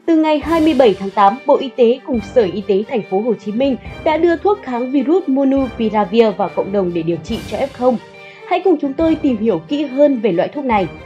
Từ ngày 27 tháng 8, Bộ Y tế cùng Sở Y tế Thành phố Hồ Chí Minh đã đưa thuốc kháng virus Monupiravir vào cộng đồng để điều trị cho F0. Hãy cùng chúng tôi tìm hiểu kỹ hơn về loại thuốc này.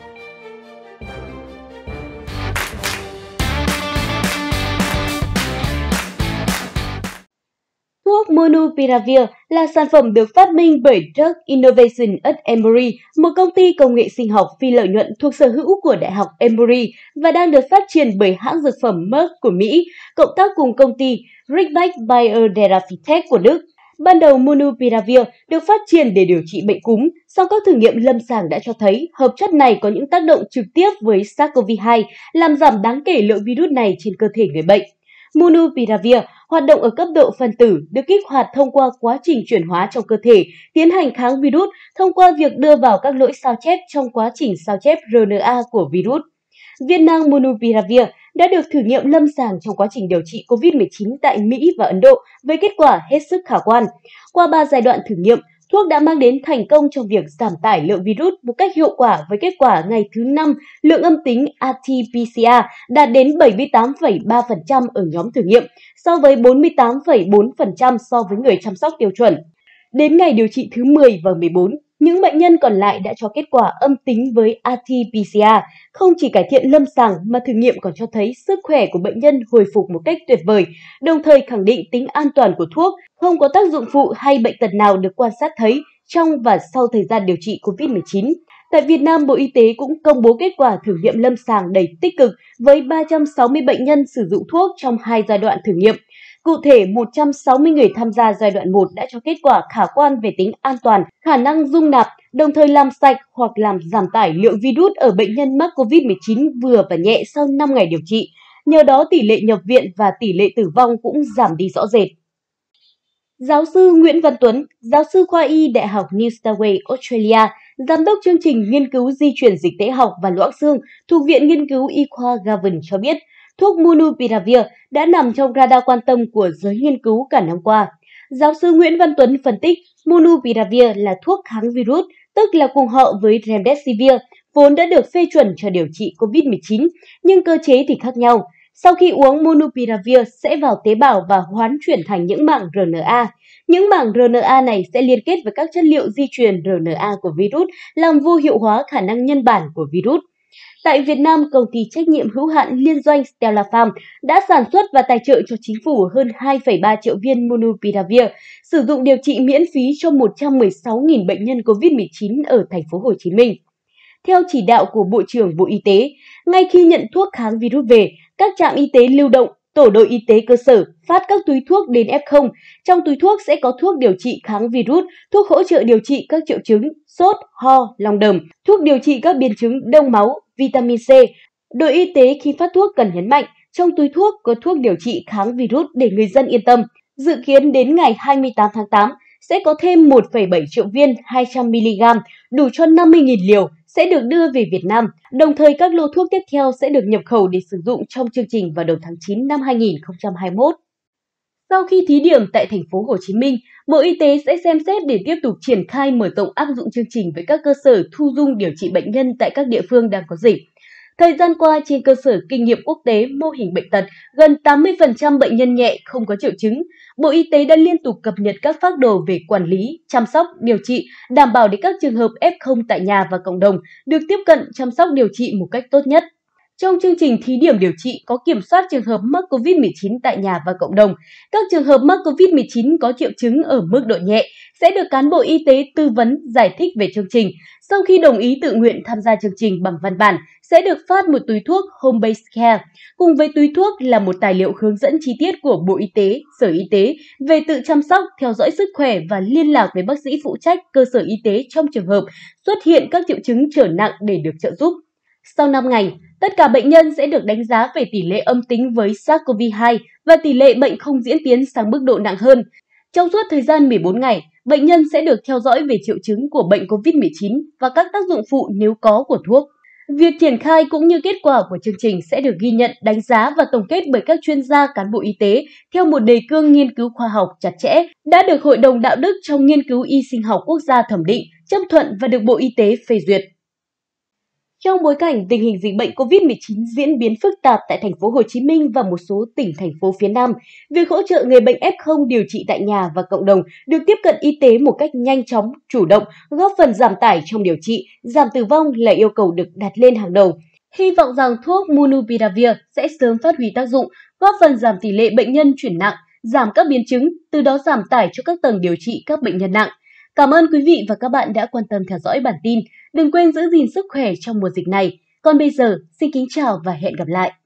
Thuốc Monupiravir là sản phẩm được phát minh bởi Drug Innovation at Emory, một công ty công nghệ sinh học phi lợi nhuận thuộc sở hữu của Đại học Emory và đang được phát triển bởi hãng dược phẩm Merck của Mỹ, cộng tác cùng công ty Ridgeback Biotherapeutics của Đức. Ban đầu Monupiravir được phát triển để điều trị bệnh cúm, song các thử nghiệm lâm sàng đã cho thấy hợp chất này có những tác động trực tiếp với SARS-CoV-2, làm giảm đáng kể lượng virus này trên cơ thể người bệnh. Monupiravir hoạt động ở cấp độ phân tử, được kích hoạt thông qua quá trình chuyển hóa trong cơ thể, tiến hành kháng virus thông qua việc đưa vào các lỗi sao chép trong quá trình sao chép RNA của virus. Viên nang Monupiravir đã được thử nghiệm lâm sàng trong quá trình điều trị COVID-19 tại Mỹ và Ấn Độ với kết quả hết sức khả quan. Qua 3 giai đoạn thử nghiệm, thuốc đã mang đến thành công trong việc giảm tải lượng virus một cách hiệu quả với kết quả ngày thứ 5, lượng âm tính RT-PCR đạt đến 78,3% ở nhóm thử nghiệm, so với 48,4% so với người chăm sóc tiêu chuẩn. Đến ngày điều trị thứ 10 và 14, những bệnh nhân còn lại đã cho kết quả âm tính với RT-PCR. Không chỉ cải thiện lâm sàng mà thử nghiệm còn cho thấy sức khỏe của bệnh nhân hồi phục một cách tuyệt vời, đồng thời khẳng định tính an toàn của thuốc, không có tác dụng phụ hay bệnh tật nào được quan sát thấy trong và sau thời gian điều trị COVID-19. Tại Việt Nam, Bộ Y tế cũng công bố kết quả thử nghiệm lâm sàng đầy tích cực với 360 bệnh nhân sử dụng thuốc trong 2 giai đoạn thử nghiệm. Cụ thể, 160 người tham gia giai đoạn 1 đã cho kết quả khả quan về tính an toàn, khả năng dung nạp, đồng thời làm sạch hoặc làm giảm tải lượng virus ở bệnh nhân mắc COVID-19 vừa và nhẹ sau 5 ngày điều trị. Nhờ đó, tỷ lệ nhập viện và tỷ lệ tử vong cũng giảm đi rõ rệt. Giáo sư Nguyễn Văn Tuấn, giáo sư khoa y Đại học New South Wales, Australia, giám đốc chương trình nghiên cứu di truyền dịch tễ học và loãng xương thuộc Viện Nghiên cứu Y khoa Garvan cho biết, thuốc Monupiravir đã nằm trong radar quan tâm của giới nghiên cứu cả năm qua. Giáo sư Nguyễn Văn Tuấn phân tích, Monupiravir là thuốc kháng virus, tức là cùng họ với Remdesivir, vốn đã được phê chuẩn cho điều trị COVID-19, nhưng cơ chế thì khác nhau. Sau khi uống Monupiravir sẽ vào tế bào và hoán chuyển thành những mảng RNA. Những mảng RNA này sẽ liên kết với các chất liệu di truyền RNA của virus, làm vô hiệu hóa khả năng nhân bản của virus. Tại Việt Nam, công ty trách nhiệm hữu hạn liên doanh Stella Farm đã sản xuất và tài trợ cho chính phủ hơn 2,3 triệu viên Monupiravir, sử dụng điều trị miễn phí cho 116.000 bệnh nhân COVID-19 ở thành phố Hồ Chí Minh. Theo chỉ đạo của Bộ trưởng Bộ Y tế, ngay khi nhận thuốc kháng virus về, các trạm y tế lưu động, tổ đội y tế cơ sở phát các túi thuốc đến F0. Trong túi thuốc sẽ có thuốc điều trị kháng virus, thuốc hỗ trợ điều trị các triệu chứng sốt, ho, lòng đờm, thuốc điều trị các biến chứng đông máu, vitamin C. Đội y tế khi phát thuốc cần nhấn mạnh, trong túi thuốc có thuốc điều trị kháng virus để người dân yên tâm. Dự kiến đến ngày 28 tháng 8 sẽ có thêm 1,7 triệu viên 200mg, đủ cho 50.000 liều, sẽ được đưa về Việt Nam. Đồng thời các lô thuốc tiếp theo sẽ được nhập khẩu để sử dụng trong chương trình vào đầu tháng 9 năm 2021. Sau khi thí điểm tại thành phố Hồ Chí Minh, Bộ Y tế sẽ xem xét để tiếp tục triển khai mở rộng áp dụng chương trình với các cơ sở thu dung điều trị bệnh nhân tại các địa phương đang có dịch. Thời gian qua, trên cơ sở kinh nghiệm quốc tế mô hình bệnh tật, gần 80% bệnh nhân nhẹ không có triệu chứng. Bộ Y tế đã liên tục cập nhật các phác đồ về quản lý, chăm sóc, điều trị, đảm bảo để các trường hợp F0 tại nhà và cộng đồng được tiếp cận chăm sóc điều trị một cách tốt nhất. Trong chương trình thí điểm điều trị có kiểm soát trường hợp mắc COVID-19 tại nhà và cộng đồng, các trường hợp mắc COVID-19 có triệu chứng ở mức độ nhẹ sẽ được cán bộ y tế tư vấn, giải thích về chương trình. Sau khi đồng ý tự nguyện tham gia chương trình bằng văn bản, sẽ được phát một túi thuốc Home Based Care. Cùng với túi thuốc là một tài liệu hướng dẫn chi tiết của Bộ Y tế, Sở Y tế về tự chăm sóc, theo dõi sức khỏe và liên lạc với bác sĩ phụ trách cơ sở y tế trong trường hợp xuất hiện các triệu chứng trở nặng để được trợ giúp. Sau 5 ngày, tất cả bệnh nhân sẽ được đánh giá về tỷ lệ âm tính với SARS-CoV-2 và tỷ lệ bệnh không diễn tiến sang mức độ nặng hơn. Trong suốt thời gian 14 ngày, bệnh nhân sẽ được theo dõi về triệu chứng của bệnh COVID-19 và các tác dụng phụ nếu có của thuốc. Việc triển khai cũng như kết quả của chương trình sẽ được ghi nhận, đánh giá và tổng kết bởi các chuyên gia cán bộ y tế theo một đề cương nghiên cứu khoa học chặt chẽ, đã được Hội đồng Đạo đức trong Nghiên cứu Y sinh học quốc gia thẩm định, chấp thuận và được Bộ Y tế phê duyệt. Trong bối cảnh tình hình dịch bệnh COVID-19 diễn biến phức tạp tại thành phố Hồ Chí Minh và một số tỉnh thành phố phía Nam, việc hỗ trợ người bệnh F0 điều trị tại nhà và cộng đồng được tiếp cận y tế một cách nhanh chóng, chủ động, góp phần giảm tải trong điều trị, giảm tử vong là yêu cầu được đặt lên hàng đầu. Hy vọng rằng thuốc Monupiravir sẽ sớm phát huy tác dụng, góp phần giảm tỷ lệ bệnh nhân chuyển nặng, giảm các biến chứng, từ đó giảm tải cho các tầng điều trị các bệnh nhân nặng. Cảm ơn quý vị và các bạn đã quan tâm theo dõi bản tin. Đừng quên giữ gìn sức khỏe trong mùa dịch này. Còn bây giờ, xin kính chào và hẹn gặp lại.